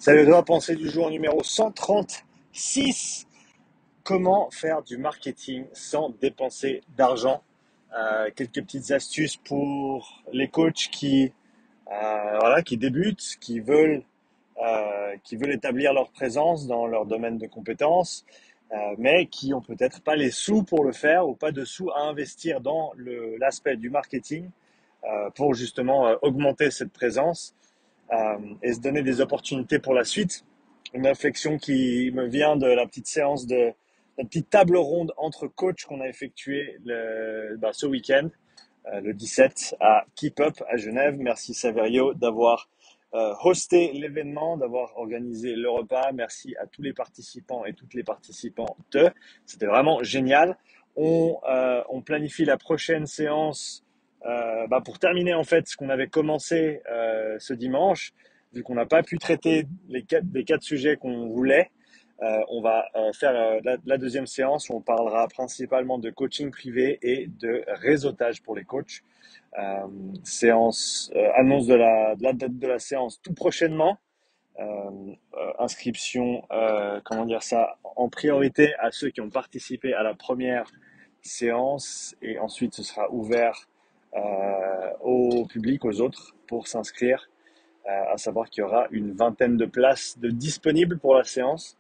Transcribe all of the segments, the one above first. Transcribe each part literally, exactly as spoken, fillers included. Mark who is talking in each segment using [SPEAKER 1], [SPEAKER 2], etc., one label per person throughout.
[SPEAKER 1] Salut à toi, pensée du jour numéro cent trente-six. Comment faire du marketing sans dépenser d'argent? Euh, quelques petites astuces pour les coachs qui, euh, voilà, qui débutent, qui veulent, euh, qui veulent établir leur présence dans leur domaine de compétences, euh, mais qui ont peut-être pas les sous pour le faire ou pas de sous à investir dans le, l'aspect du marketing euh, pour justement euh, augmenter cette présence euh, et se donner des opportunités pour la suite. Une réflexion qui me vient de la petite séance de la petite table ronde entre coachs qu'on a effectuée le, bah, ce week-end, euh, le dix-sept à Keep Up à Genève. Merci Saverio d'avoir euh, hosté l'événement, d'avoir organisé le repas. Merci à tous les participants et toutes les participantes. C'était vraiment génial. On, euh, on planifie la prochaine séance euh, bah, pour terminer en fait ce qu'on avait commencé euh, ce dimanche. Vu qu'on n'a pas pu traiter les quatre, les quatre sujets qu'on voulait, euh, on va euh, faire euh, la, la deuxième séance où on parlera principalement de coaching privé et de réseautage pour les coachs. Euh, séance, euh, annonce de la, de la date de la séance tout prochainement. Euh, euh, inscription, euh, comment dire ça, en priorité à ceux qui ont participé à la première séance et ensuite ce sera ouvert euh, au public, aux autres pour s'inscrire. Euh, à savoir qu'il y aura une vingtaine de places de disponibles pour la séance.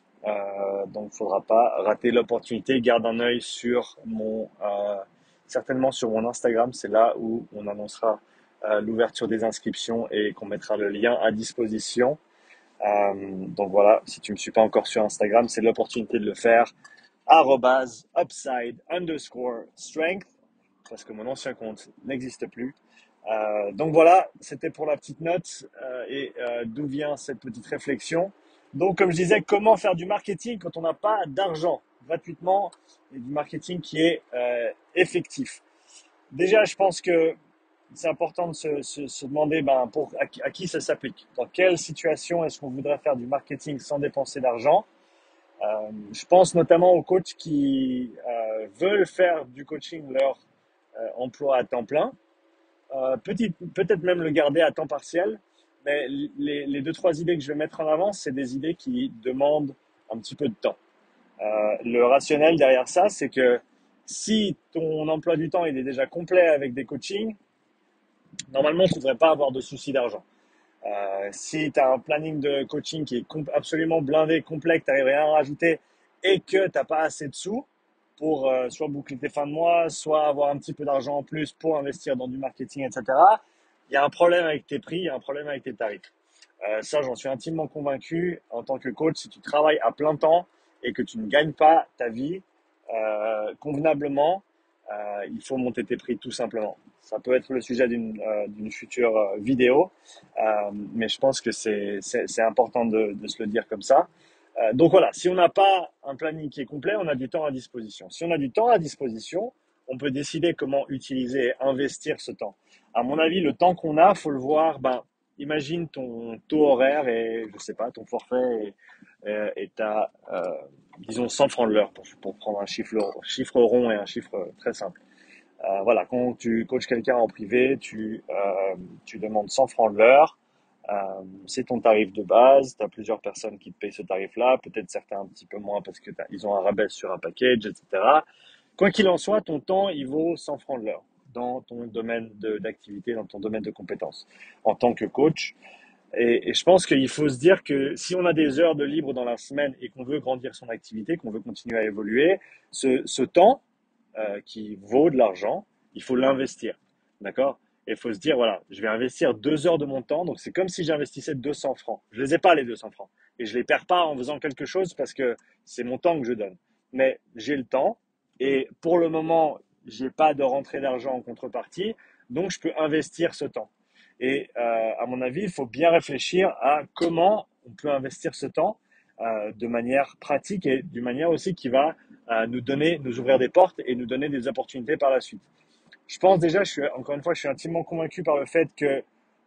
[SPEAKER 1] Euh, donc, il ne faudra pas rater l'opportunité. Garde un œil sur mon, euh, certainement sur mon Instagram. C'est là où on annoncera euh, l'ouverture des inscriptions et qu'on mettra le lien à disposition. Euh, donc voilà, si tu ne me suis pas encore sur Instagram, c'est l'opportunité de le faire. Arrobase upside underscore strength, parce que mon ancien compte n'existe plus. Euh, donc voilà, c'était pour la petite note euh, et euh, d'où vient cette petite réflexion. Donc comme je disais, comment faire du marketing quand on n'a pas d'argent gratuitement et du marketing qui est euh, effectif. Déjà, je pense que c'est important de se, se, se demander ben, pour, à, à qui ça s'applique. Dans quelle situation est-ce qu'on voudrait faire du marketing sans dépenser d'argent? Euh, je pense notamment aux coachs qui euh, veulent faire du coaching leur euh, emploi à temps plein. Euh, petit, peut-être même le garder à temps partiel, mais les, les deux, trois idées que je vais mettre en avant, c'est des idées qui demandent un petit peu de temps. Euh, le rationnel derrière ça, c'est que si ton emploi du temps il est déjà complet avec des coachings, normalement, tu ne devrais pas avoir de soucis d'argent. Euh, si tu as un planning de coaching qui est absolument blindé, complet, que tu n'arrives rien à rajouter et que tu n'as pas assez de sous pour euh, soit boucler tes fins de mois, soit avoir un petit peu d'argent en plus pour investir dans du marketing, et cetera, il y a un problème avec tes prix, il y a un problème avec tes tarifs. Euh, ça, j'en suis intimement convaincu en tant que coach. Si tu travailles à plein temps et que tu ne gagnes pas ta vie euh, convenablement, euh, il faut monter tes prix tout simplement. Ça peut être le sujet d'une euh, d'une future euh, vidéo, euh, mais je pense que c'est c'est, c'est important de, de se le dire comme ça. Euh, donc voilà, si on n'a pas un planning qui est complet, on a du temps à disposition. Si on a du temps à disposition, on peut décider comment utiliser et investir ce temps. À mon avis, le temps qu'on a, faut le voir. Ben, imagine ton taux horaire et je sais pas, ton forfait et, et t'as, euh, disons, cent francs de l'heure pour, pour prendre un chiffre, chiffre rond et un chiffre très simple. Euh, voilà, quand tu coaches quelqu'un en privé, tu, euh, tu demandes cent francs de l'heure. Euh, c'est ton tarif de base. Tu as plusieurs personnes qui te payent ce tarif-là, peut-être certains un petit peu moins parce que ils ont un rabais sur un package, et cetera. Quoi qu'il en soit, ton temps, il vaut cent francs de l'heure dans ton domaine de, d'activité, dans ton domaine de compétences en tant que coach. Et, et je pense qu'il faut se dire que si on a des heures de libre dans la semaine et qu'on veut grandir son activité, qu'on veut continuer à évoluer, ce, ce temps euh, qui vaut de l'argent, il faut l'investir. D'accord? Et il faut se dire, voilà, je vais investir deux heures de mon temps. Donc, c'est comme si j'investissais deux cents francs. Je les ai pas, les deux cents francs. Et je les perds pas en faisant quelque chose parce que c'est mon temps que je donne. Mais j'ai le temps. Et pour le moment, j'ai pas de rentrée d'argent en contrepartie. Donc, je peux investir ce temps. Et euh, à mon avis, il faut bien réfléchir à comment on peut investir ce temps euh, de manière pratique et d'une manière aussi qui va euh, nous donner, nous ouvrir des portes et nous donner des opportunités par la suite. Je pense déjà, je suis, encore une fois, je suis intimement convaincu par le fait que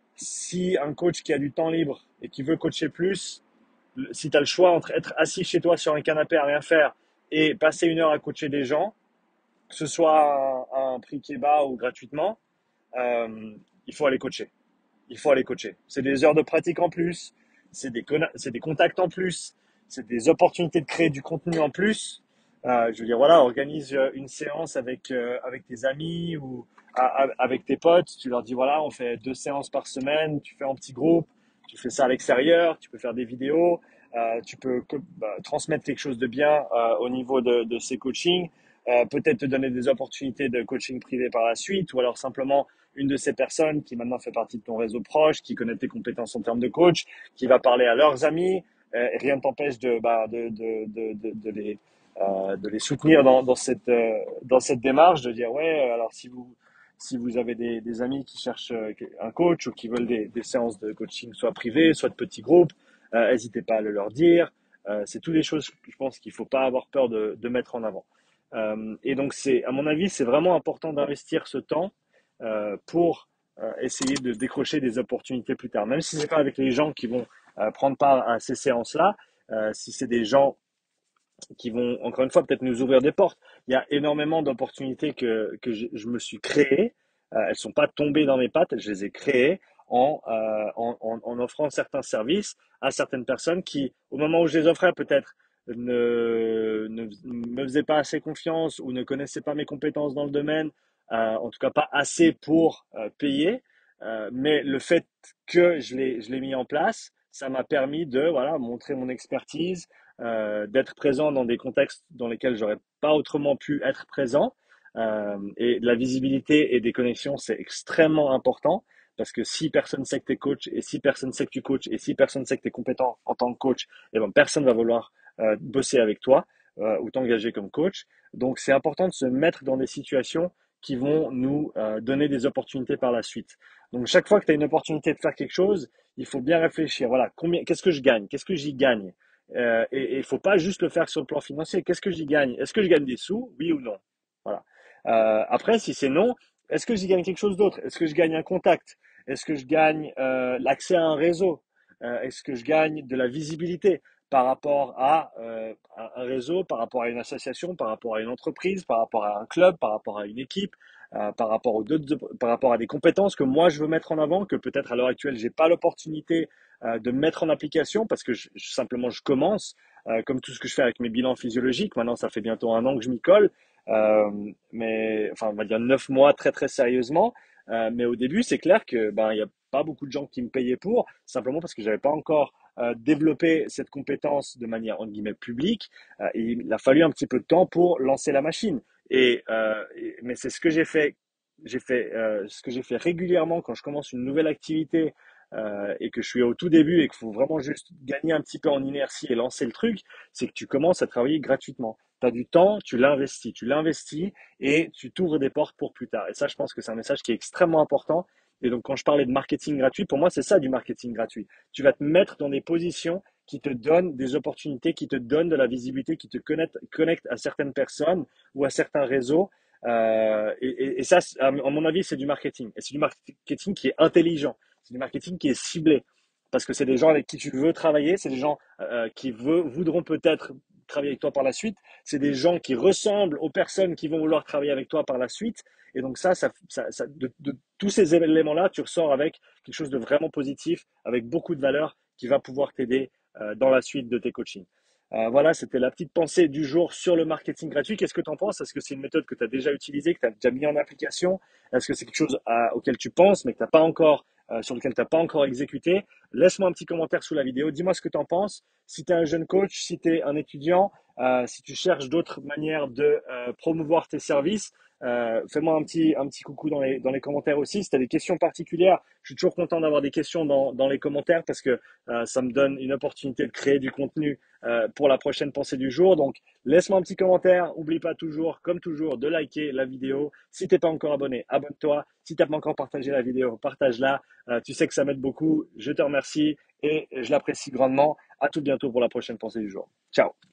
[SPEAKER 1] si un coach qui a du temps libre et qui veut coacher plus, si tu as le choix entre être assis chez toi sur un canapé à rien faire et passer une heure à coacher des gens, que ce soit à un, à un prix qui est bas ou gratuitement, euh, il faut aller coacher. Il faut aller coacher. C'est des heures de pratique en plus. c'est des, c'est des contacts en plus, c'est des opportunités de créer du contenu en plus. Euh, je veux dire, voilà, organise euh, une séance avec, euh, avec tes amis ou à- à- avec tes potes. Tu leur dis, voilà, on fait deux séances par semaine, tu fais en petit groupe, tu fais ça à l'extérieur, tu peux faire des vidéos, euh, tu peux que- bah, transmettre quelque chose de bien euh, au niveau de, de ces coachings. Euh, peut-être te donner des opportunités de coaching privé par la suite, ou alors simplement une de ces personnes qui maintenant fait partie de ton réseau proche, qui connaît tes compétences en termes de coach, qui va parler à leurs amis. Euh, et rien ne t'empêche de, bah, de, de, de, de, de les, euh, de les soutenir dans, dans, cette, euh, dans cette démarche, de dire, ouais, euh, alors si vous, si vous avez des, des amis qui cherchent euh, un coach ou qui veulent des, des séances de coaching, soit privées, soit de petits groupes, euh, n'hésitez pas à le leur dire. Euh, c'est toutes les choses que je pense qu'il ne faut pas avoir peur de, de mettre en avant. Euh, et donc, c'est, à mon avis, c'est vraiment important d'investir ce temps euh, pour euh, essayer de décrocher des opportunités plus tard. Même si c'est pas avec les gens qui vont euh, prendre part à ces séances-là, euh, si c'est des gens qui vont, encore une fois, peut-être nous ouvrir des portes. Il y a énormément d'opportunités que, que je, je me suis créées. Euh, elles ne sont pas tombées dans mes pattes, je les ai créées en, euh, en, en, en offrant certains services à certaines personnes qui, au moment où je les offrais, peut-être ne, ne me faisaient pas assez confiance ou ne connaissaient pas mes compétences dans le domaine, euh, en tout cas pas assez pour euh, payer. Euh, mais le fait que je l'ai, je l'ai mis en place, ça m'a permis de voilà, montrer mon expertise, euh, d'être présent dans des contextes dans lesquels j'aurais pas autrement pu être présent. Euh, et la visibilité et des connexions, c'est extrêmement important parce que si personne sait que tu es coach et si personne sait que tu coaches et si personne sait que tu es compétent en tant que coach, eh ben, personne va vouloir euh, bosser avec toi euh, ou t'engager comme coach. Donc, c'est important de se mettre dans des situations qui vont nous euh, donner des opportunités par la suite. Donc, chaque fois que tu as une opportunité de faire quelque chose, il faut bien réfléchir. Voilà, combien, qu'est-ce que je gagne? Qu'est-ce que j'y gagne? Euh, et il ne faut pas juste le faire sur le plan financier. Qu'est-ce que j'y gagne? Est-ce que je gagne des sous? Oui ou non? Voilà. Euh, après, si c'est non, est-ce que j'y gagne quelque chose d'autre? Est-ce que je gagne un contact? Est-ce que je gagne euh, l'accès à un réseau? Euh, est-ce que je gagne de la visibilité par rapport à euh, un réseau, par rapport à une association, par rapport à une entreprise, par rapport à un club, par rapport à une équipe, euh, par rapport aux d'autres, par rapport à des compétences que moi je veux mettre en avant, que peut-être à l'heure actuelle j'ai pas l'opportunité euh, de mettre en application parce que je, je- simplement je commence, euh, comme tout ce que je fais avec mes bilans physiologiques. Maintenant, ça fait bientôt un an que je m'y colle, euh, mais enfin, on va dire neuf mois très très sérieusement. Euh, mais au début, c'est clair que ben il y a pas beaucoup de gens qui me payaient pour, simplement parce que j'avais pas encore euh, développé cette compétence de manière entre guillemets publique. Euh, et il a fallu un petit peu de temps pour lancer la machine. Et, euh, et- mais c'est ce que j'ai fait. J'ai fait euh, ce que j'ai fait régulièrement quand je commence une nouvelle activité euh, et que je suis au tout début et qu'il faut vraiment juste gagner un petit peu en inertie et lancer le truc, c'est que tu commences à travailler gratuitement. Tu as du temps, tu l'investis, tu l'investis et tu t'ouvres des portes pour plus tard. Et ça, je pense que c'est un message qui est extrêmement important. Et donc, quand je parlais de marketing gratuit, pour moi, c'est ça du marketing gratuit. Tu vas te mettre dans des positions qui te donnent des opportunités, qui te donnent de la visibilité, qui te connectent, connectent à certaines personnes ou à certains réseaux. Euh, et, et, et ça, à mon avis, c'est du marketing. Et c'est du marketing qui est intelligent. C'est du marketing qui est ciblé. Parce que c'est des gens avec qui tu veux travailler, c'est des gens euh, qui veut, voudront peut-être travailler avec toi par la suite, c'est des gens qui ressemblent aux personnes qui vont vouloir travailler avec toi par la suite. Et donc ça, ça, ça, ça de, de tous ces éléments-là, tu ressors avec quelque chose de vraiment positif, avec beaucoup de valeur qui va pouvoir t'aider euh, dans la suite de tes coachings. Euh, voilà, c'était la petite pensée du jour sur le marketing gratuit. Qu'est-ce que tu en penses? Est-ce que c'est une méthode que tu as déjà utilisée, que tu as déjà mis en application? Est-ce que c'est quelque chose à, auquel tu penses, mais que t'as pas encore, euh, sur lequel tu n'as pas encore exécuté? Laisse-moi un petit commentaire sous la vidéo. Dis-moi ce que tu en penses. Si tu es un jeune coach, si tu es un étudiant, euh, si tu cherches d'autres manières de euh, promouvoir tes services, euh, fais-moi un petit, un petit coucou dans les, dans les commentaires aussi. Si tu as des questions particulières, je suis toujours content d'avoir des questions dans, dans les commentaires parce que euh, ça me donne une opportunité de créer du contenu euh, pour la prochaine pensée du jour. Donc, laisse-moi un petit commentaire. Oublie pas toujours, comme toujours, de liker la vidéo. Si t'es pas encore abonné, abonne-toi. Si t'as pas encore partagé la vidéo, partage-la. Euh, tu sais que ça m'aide beaucoup. Je te remercie et je l'apprécie grandement. À tout bientôt pour la prochaine pensée du jour. Ciao.